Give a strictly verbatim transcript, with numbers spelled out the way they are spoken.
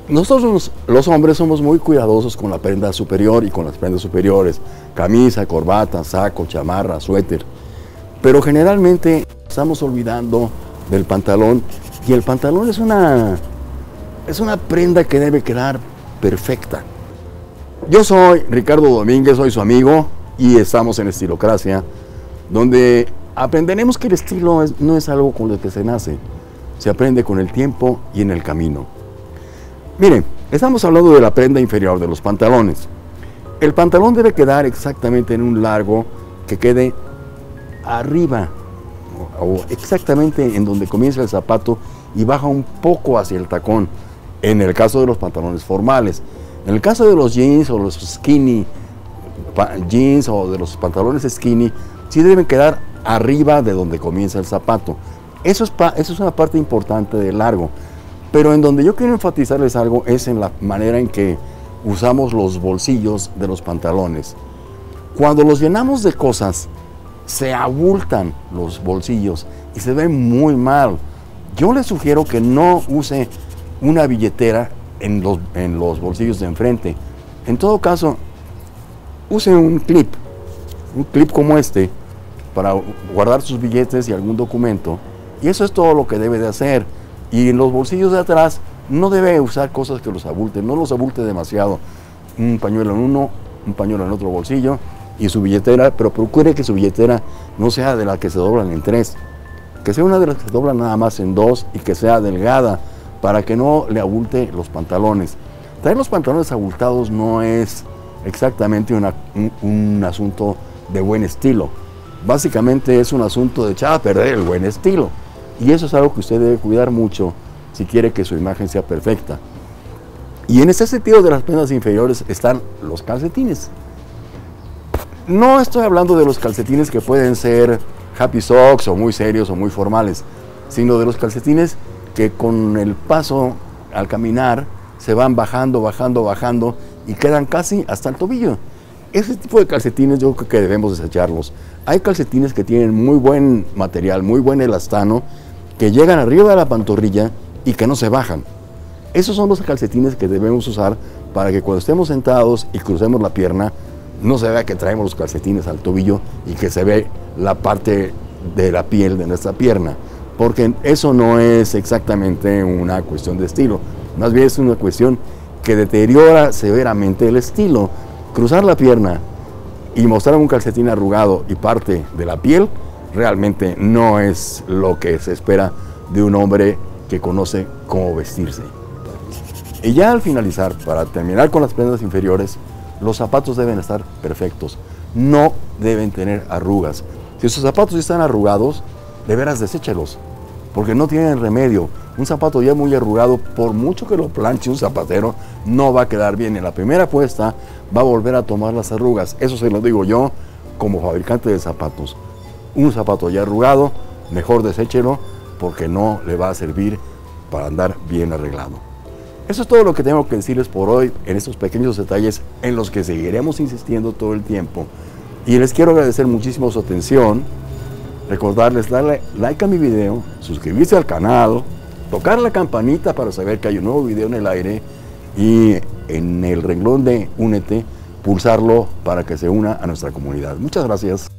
Nosotros los hombres somos muy cuidadosos con la prenda superior y con las prendas superiores, camisa, corbata, saco, chamarra, suéter, pero generalmente estamos olvidando del pantalón, y el pantalón es una, es una prenda que debe quedar perfecta. Yo soy Ricardo Domínguez, soy su amigo y estamos en Estilocracia, donde aprenderemos que el estilo es, no es algo con lo que se nace, se aprende con el tiempo y en el camino. Miren, estamos hablando de la prenda inferior de los pantalones. El pantalón debe quedar exactamente en un largo que quede arriba, o exactamente en donde comienza el zapato y baja un poco hacia el tacón, en el caso de los pantalones formales. En el caso de los jeans o los skinny jeans o de los pantalones skinny, sí deben quedar arriba de donde comienza el zapato. Eso es, eso es una parte importante del largo. Pero en donde yo quiero enfatizarles algo es en la manera en que usamos los bolsillos de los pantalones. Cuando los llenamos de cosas, se abultan los bolsillos y se ven muy mal. Yo les sugiero que no use una billetera en los, en los bolsillos de enfrente. En todo caso, use un clip, un clip como este, para guardar sus billetes y algún documento. Y eso es todo lo que debe de hacer. Y en los bolsillos de atrás no debe usar cosas que los abulten, no los abulte demasiado. Un pañuelo en uno, un pañuelo en otro bolsillo y su billetera, pero procure que su billetera no sea de las que se doblan en tres, que sea una de las que se doblan nada más en dos y que sea delgada para que no le abulte los pantalones. Traer los pantalones abultados no es exactamente una, un, un asunto de buen estilo. Básicamente es un asunto de echar a perder el buen estilo. Y eso es algo que usted debe cuidar mucho si quiere que su imagen sea perfecta. Y en ese sentido de las prendas inferiores están los calcetines. No estoy hablando de los calcetines que pueden ser happy socks o muy serios o muy formales, sino de los calcetines que con el paso al caminar se van bajando, bajando, bajando y quedan casi hasta el tobillo. Ese tipo de calcetines yo creo que debemos desecharlos. Hay calcetines que tienen muy buen material, muy buen elastano, que llegan arriba de la pantorrilla y que no se bajan. Esos son los calcetines que debemos usar para que cuando estemos sentados y crucemos la pierna, no se vea que traemos los calcetines al tobillo y que se ve la parte de la piel de nuestra pierna, porque eso no es exactamente una cuestión de estilo, más bien es una cuestión que deteriora severamente el estilo. Cruzar la pierna y mostrar un calcetín arrugado y parte de la piel realmente no es lo que se espera de un hombre que conoce cómo vestirse. Y ya al finalizar, para terminar con las prendas inferiores, los zapatos deben estar perfectos, no deben tener arrugas. Si sus zapatos están arrugados, de veras deséchelos, porque no tienen remedio. Un zapato ya muy arrugado, por mucho que lo planche un zapatero, no va a quedar bien. En la primera puesta va a volver a tomar las arrugas. Eso se lo digo yo como fabricante de zapatos. Un zapato ya arrugado, mejor deséchelo, porque no le va a servir para andar bien arreglado. Eso es todo lo que tengo que decirles por hoy en estos pequeños detalles en los que seguiremos insistiendo todo el tiempo. Y les quiero agradecer muchísimo su atención, recordarles darle like a mi video, suscribirse al canal, tocar la campanita para saber que hay un nuevo video en el aire y en el renglón de Únete, pulsarlo para que se una a nuestra comunidad. Muchas gracias.